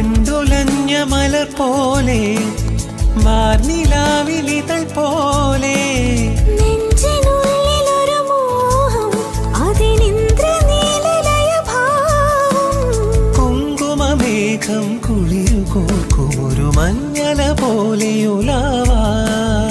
വണ്ടുലഞ്ഞ മലർ പോലെ വാർനിലാവിലിതൾ പോലെ നെഞ്ചിനുള്ളിലൊരു മോഹം അതിനിന്ദ്രനീലലയഭാവം കുങ്കുമമേഘം കുളിരു കോർക്കുമൊരു മഞ്ഞല പോലെ ഉലാവാൻ